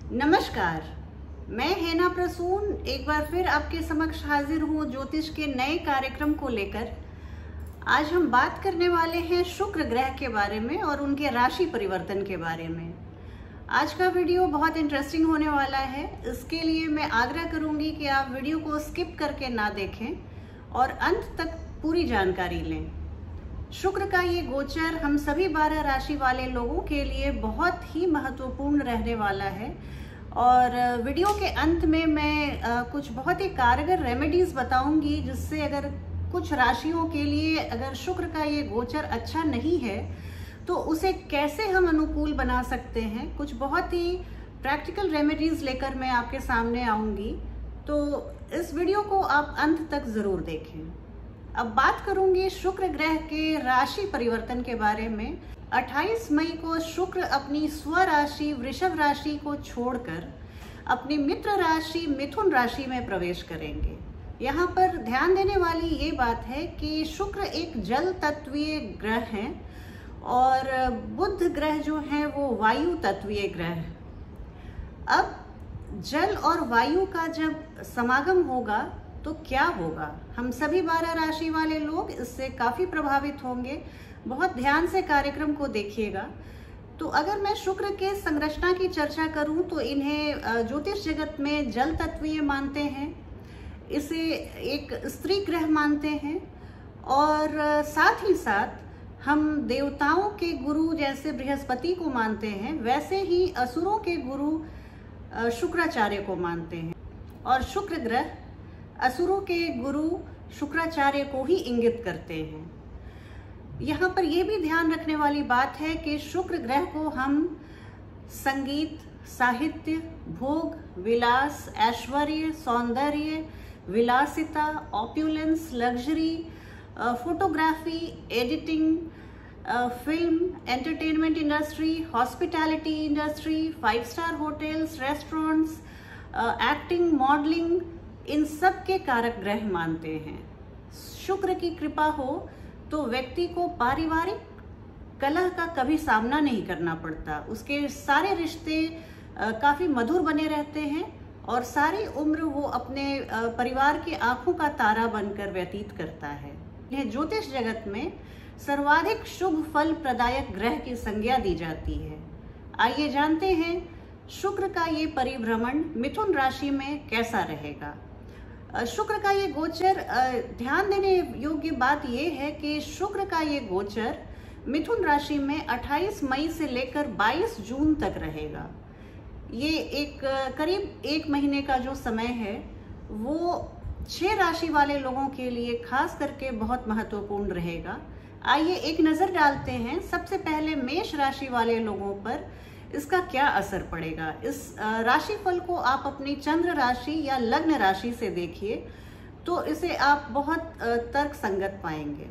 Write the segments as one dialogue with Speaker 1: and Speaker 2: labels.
Speaker 1: नमस्कार, मैं हेना प्रसून एक बार फिर आपके समक्ष हाजिर हूँ ज्योतिष के नए कार्यक्रम को लेकर। आज हम बात करने वाले हैं शुक्र ग्रह के बारे में और उनके राशि परिवर्तन के बारे में। आज का वीडियो बहुत इंटरेस्टिंग होने वाला है, इसके लिए मैं आग्रह करूंगी कि आप वीडियो को स्किप करके ना देखें और अंत तक पूरी जानकारी लें। शुक्र का ये गोचर हम सभी 12 राशि वाले लोगों के लिए बहुत ही महत्वपूर्ण रहने वाला है और वीडियो के अंत में मैं कुछ बहुत ही कारगर रेमेडीज बताऊंगी, जिससे अगर कुछ राशियों के लिए अगर शुक्र का ये गोचर अच्छा नहीं है तो उसे कैसे हम अनुकूल बना सकते हैं। कुछ बहुत ही प्रैक्टिकल रेमेडीज लेकर मैं आपके सामने आऊंगी, तो इस वीडियो को आप अंत तक जरूर देखें। अब बात करूंगी शुक्र ग्रह के राशि परिवर्तन के बारे में। 28 मई को शुक्र अपनी स्वराशि वृषभ राशि को छोड़कर अपनी मित्र राशि मिथुन राशि में प्रवेश करेंगे। यहाँ पर ध्यान देने वाली ये बात है कि शुक्र एक जल तत्वीय ग्रह है और बुध ग्रह जो है वो वायु तत्वीय ग्रह है। अब जल और वायु का जब समागम होगा तो क्या होगा, हम सभी 12 राशि वाले लोग इससे काफी प्रभावित होंगे। बहुत ध्यान से कार्यक्रम को देखिएगा। तो अगर मैं शुक्र के संरचना की चर्चा करूं तो इन्हें ज्योतिष जगत में जल तत्वीय मानते हैं, इसे एक स्त्री ग्रह मानते हैं और साथ ही साथ हम देवताओं के गुरु जैसे बृहस्पति को मानते हैं, वैसे ही असुरों के गुरु शुक्राचार्य को मानते हैं और शुक्र ग्रह असुरों के गुरु शुक्राचार्य को ही इंगित करते हैं। यहाँ पर यह भी ध्यान रखने वाली बात है कि शुक्र ग्रह को हम संगीत, साहित्य, भोग, विलास, ऐश्वर्य, सौंदर्य, विलासिता, opulence, luxury, photography, editing, film, entertainment industry, hospitality industry, 5 star hotels, restaurants, acting, modelling, इन सब के कारक ग्रह मानते हैं। शुक्र की कृपा हो तो व्यक्ति को पारिवारिक कलह का कभी सामना नहीं करना पड़ता, उसके सारे रिश्ते काफी मधुर बने रहते हैं और सारी उम्र वो अपने परिवार की आंखों का तारा बनकर व्यतीत करता है। यह ज्योतिष जगत में सर्वाधिक शुभ फल प्रदायक ग्रह की संज्ञा दी जाती है। आइए जानते हैं शुक्र का ये परिभ्रमण मिथुन राशि में कैसा रहेगा। शुक्र का ये गोचर, ध्यान देने योग्य बात यह है कि शुक्र का ये गोचर मिथुन राशि में 28 मई से लेकर 22 जून तक रहेगा। ये एक करीब 1 महीने का जो समय है वो 6 राशि वाले लोगों के लिए खास करके बहुत महत्वपूर्ण रहेगा। आइए एक नजर डालते हैं सबसे पहले मेष राशि वाले लोगों पर इसका क्या असर पड़ेगा। इस राशिफल को आप अपनी चंद्र राशि या लग्न राशि से देखिए तो इसे आप बहुत तर्क संगत पाएंगे।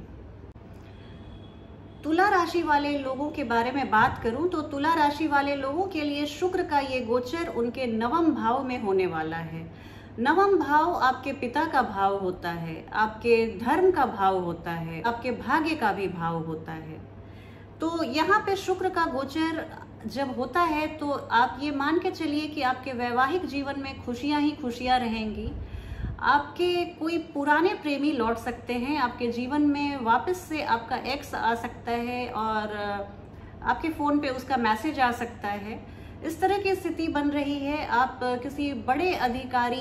Speaker 1: तुला राशि वाले लोगों के बारे में बात करूं तो तुला राशि वाले लोगों के लिए शुक्र का ये गोचर उनके नवम भाव में होने वाला है। नवम भाव आपके पिता का भाव होता है, आपके धर्म का भाव होता है, आपके भाग्य का भी भाव होता है। तो यहाँ पे शुक्र का गोचर जब होता है तो आप ये मान के चलिए कि आपके वैवाहिक जीवन में खुशियां ही खुशियां रहेंगी। आपके कोई पुराने प्रेमी लौट सकते हैं, आपके जीवन में वापस से आपका एक्स आ सकता है और आपके फ़ोन पे उसका मैसेज आ सकता है। इस तरह की स्थिति बन रही है। आप किसी बड़े अधिकारी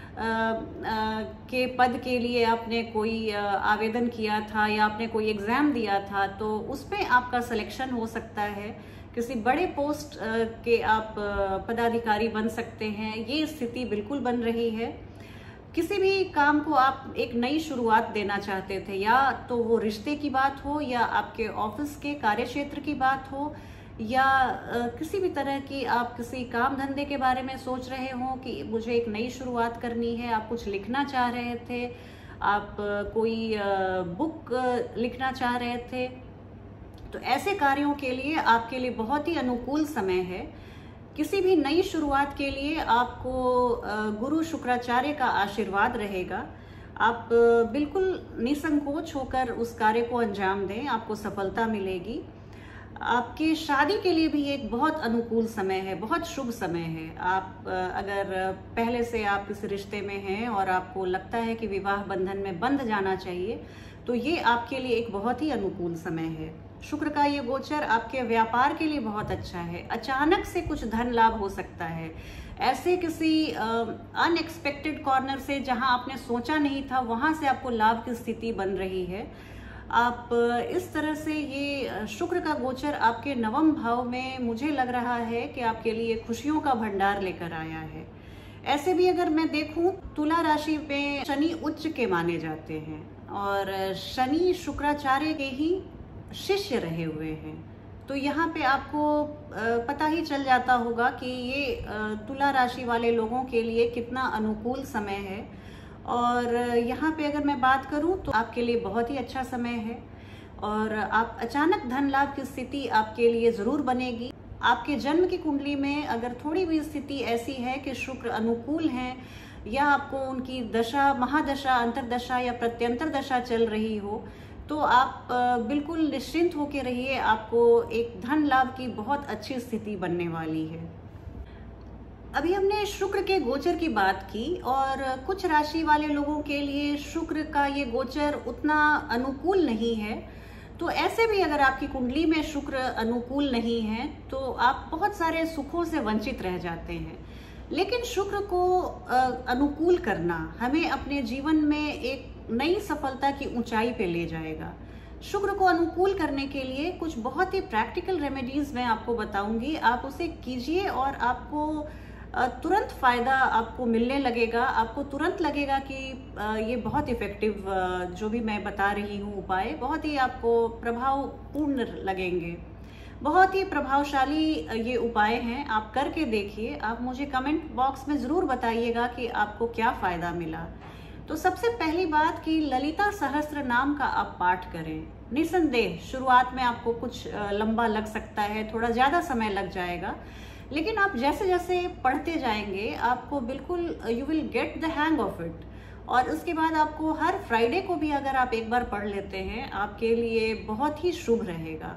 Speaker 1: के पद के लिए आपने कोई आवेदन किया था या आपने कोई एग्ज़ाम दिया था तो उस पर आपका सिलेक्शन हो सकता है। किसी बड़े पोस्ट के आप पदाधिकारी बन सकते हैं। ये स्थिति बिल्कुल बन रही है। किसी भी काम को आप एक नई शुरुआत देना चाहते थे, या तो वो रिश्ते की बात हो या आपके ऑफिस के कार्य क्षेत्र की बात हो या किसी भी तरह की आप किसी काम धंधे के बारे में सोच रहे हो कि मुझे एक नई शुरुआत करनी है, आप कुछ लिखना चाह रहे थे, आप कोई बुक लिखना चाह रहे थे, तो ऐसे कार्यों के लिए आपके लिए बहुत ही अनुकूल समय है। किसी भी नई शुरुआत के लिए आपको गुरु शुक्राचार्य का आशीर्वाद रहेगा। आप बिल्कुल निसंकोच होकर उस कार्य को अंजाम दें, आपको सफलता मिलेगी। आपकी शादी के लिए भी एक बहुत अनुकूल समय है, बहुत शुभ समय है। आप अगर पहले से आप इस रिश्ते में हैं और आपको लगता है कि विवाह बंधन में बंध जाना चाहिए, तो ये आपके लिए एक बहुत ही अनुकूल समय है। शुक्र का ये गोचर आपके व्यापार के लिए बहुत अच्छा है। अचानक से कुछ धन लाभ हो सकता है, ऐसे किसी अनएक्सपेक्टेड कॉर्नर से जहां आपने सोचा नहीं था, वहां से आपको लाभ की स्थिति बन रही है। आप इस तरह से ये शुक्र का गोचर आपके नवम भाव में मुझे लग रहा है कि आपके लिए खुशियों का भंडार लेकर आया है। ऐसे भी अगर मैं देखूं, तुला राशि में शनि उच्च के माने जाते हैं और शनि शुक्राचार्य के ही शिष्य रहे हुए हैं। तो यहाँ पे आपको पता ही चल जाता होगा कि ये तुला राशि वाले लोगों के लिए कितना अनुकूल समय है। और यहाँ पे अगर मैं बात करूँ तो आपके लिए बहुत ही अच्छा समय है और आप अचानक धन लाभ की स्थिति आपके लिए जरूर बनेगी। आपके जन्म की कुंडली में अगर थोड़ी भी स्थिति ऐसी है कि शुक्र अनुकूल है या आपको उनकी दशा, महादशा, अंतरदशा या प्रत्यंतर दशा चल रही हो, तो आप बिल्कुल निश्चिंत होकर रहिए। आपको एक धन लाभ की बहुत अच्छी स्थिति बनने वाली है। अभी हमने शुक्र के गोचर की बात की और कुछ राशि वाले लोगों के लिए शुक्र का ये गोचर उतना अनुकूल नहीं है। तो ऐसे भी अगर आपकी कुंडली में शुक्र अनुकूल नहीं है तो आप बहुत सारे सुखों से वंचित रह जाते हैं। लेकिन शुक्र को अनुकूल करना हमें अपने जीवन में एक नई सफलता की ऊंचाई पे ले जाएगा। शुक्र को अनुकूल करने के लिए कुछ बहुत ही प्रैक्टिकल रेमेडीज मैं आपको बताऊंगी। आप उसे कीजिए और आपको तुरंत फायदा आपको मिलने लगेगा। आपको तुरंत लगेगा कि ये बहुत इफेक्टिव जो भी मैं बता रही हूँ उपाय बहुत ही आपको प्रभावपूर्ण लगेंगे। बहुत ही प्रभावशाली ये उपाय हैं। आप करके देखिए। आप मुझे कमेंट बॉक्स में ज़रूर बताइएगा कि आपको क्या फ़ायदा मिला। तो सबसे पहली बात कि ललिता सहस्त्र नाम का आप पाठ करें। निसंदेह शुरुआत में आपको कुछ लंबा लग सकता है, थोड़ा ज़्यादा समय लग जाएगा, लेकिन आप जैसे जैसे पढ़ते जाएंगे आपको बिल्कुल you will get the hang of it. और उसके बाद आपको हर फ्राइडे को भी अगर आप एक बार पढ़ लेते हैं आपके लिए बहुत ही शुभ रहेगा।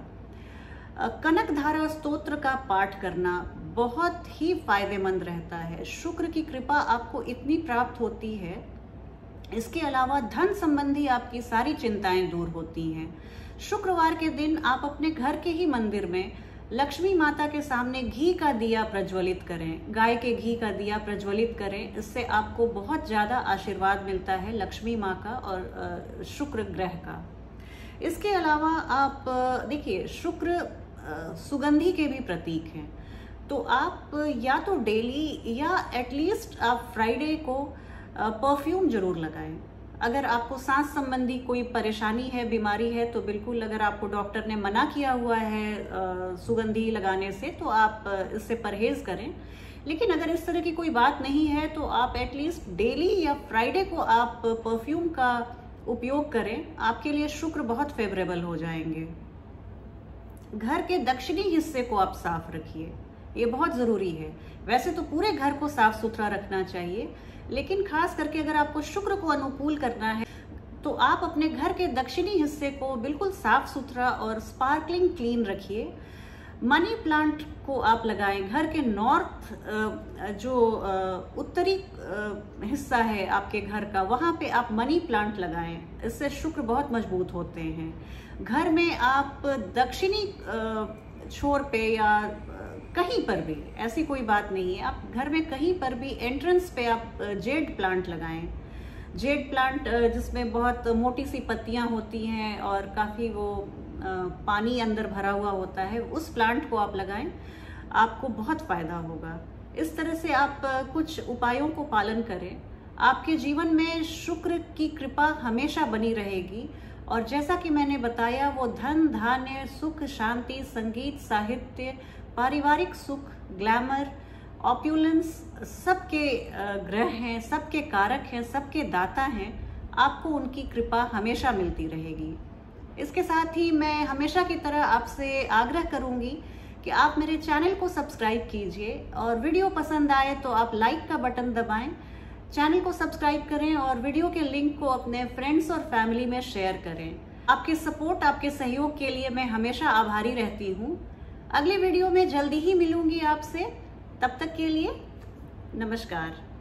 Speaker 1: कनक धारा स्तोत्र का पाठ करना बहुत ही फायदेमंद रहता है। शुक्र की कृपा आपको इतनी प्राप्त होती है। इसके अलावा धन संबंधी आपकी सारी चिंताएं दूर होती हैं। शुक्रवार के दिन आप अपने घर के ही मंदिर में लक्ष्मी माता के सामने घी का दिया प्रज्वलित करें। गाय के घी का दिया प्रज्वलित करें। इससे आपको बहुत ज़्यादा आशीर्वाद मिलता है लक्ष्मी माँ का और शुक्र ग्रह का। इसके अलावा आप देखिए, शुक्र सुगंधि के भी प्रतीक हैं। तो आप या तो डेली या एटलीस्ट आप फ्राइडे को परफ्यूम जरूर लगाएं। अगर आपको सांस संबंधी कोई परेशानी है, बीमारी है, तो बिल्कुल, अगर आपको डॉक्टर ने मना किया हुआ है सुगंधी लगाने से तो आप इससे परहेज करें। लेकिन अगर इस तरह की कोई बात नहीं है तो आप एटलीस्ट डेली या फ्राइडे को आप परफ्यूम का उपयोग करें। आपके लिए शुक्र बहुत फेवरेबल हो जाएंगे। घर के दक्षिणी हिस्से को आप साफ रखिए, ये बहुत ज़रूरी है। वैसे तो पूरे घर को साफ सुथरा रखना चाहिए, लेकिन खास करके अगर आपको शुक्र को अनुकूल करना है तो आप अपने घर के दक्षिणी हिस्से को बिल्कुल साफ सुथरा और स्पार्कलिंग क्लीन रखिए। मनी प्लांट को आप लगाएं। घर के नॉर्थ जो उत्तरी हिस्सा है आपके घर का, वहाँ पे आप मनी प्लांट लगाएं। इससे शुक्र बहुत मजबूत होते हैं। घर में आप दक्षिणी छोर पे या कहीं पर भी, ऐसी कोई बात नहीं है, आप घर में कहीं पर भी एंट्रेंस पे आप जेड प्लांट लगाएं। जेड प्लांट जिसमें बहुत मोटी सी पत्तियां होती हैं और काफ़ी वो पानी अंदर भरा हुआ होता है, उस प्लांट को आप लगाएं। आपको बहुत फ़ायदा होगा। इस तरह से आप कुछ उपायों को पालन करें। आपके जीवन में शुक्र की कृपा हमेशा बनी रहेगी और जैसा कि मैंने बताया, वो धन, धान्य, सुख, शांति, संगीत, साहित्य, पारिवारिक सुख, ग्लैमर, ऑप्यूलेंस सबके ग्रह हैं, सबके कारक हैं, सबके दाता हैं। आपको उनकी कृपा हमेशा मिलती रहेगी। इसके साथ ही मैं हमेशा की तरह आपसे आग्रह करूंगी कि आप मेरे चैनल को सब्सक्राइब कीजिए और वीडियो पसंद आए तो आप लाइक का बटन दबाएं। चैनल को सब्सक्राइब करें और वीडियो के लिंक को अपने फ्रेंड्स और फैमिली में शेयर करें। आपके सपोर्ट, आपके सहयोग के लिए मैं हमेशा आभारी रहती हूँ। अगली वीडियो में जल्दी ही मिलूंगी आपसे। तब तक के लिए नमस्कार।